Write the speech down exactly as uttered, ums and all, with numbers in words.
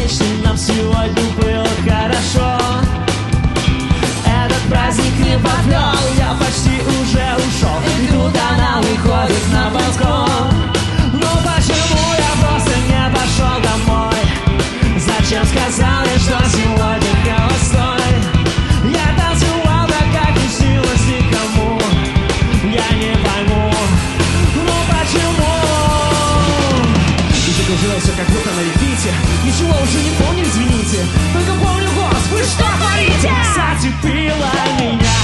солнечный, нам сегодня было хорошо. Этот праздник не подвел, я почти уже ушел, и тут она выходит на балкон. Ну почему я просто не пошел домой? Зачем сказал я, что сегодня холостой? Я танцевал так, как не снилось никому. Я не пойму, ну почему? И закружилось все как будто на репите. Ничего уже не помню, извините. Только помню голос, вы что творите? Зацепила меня.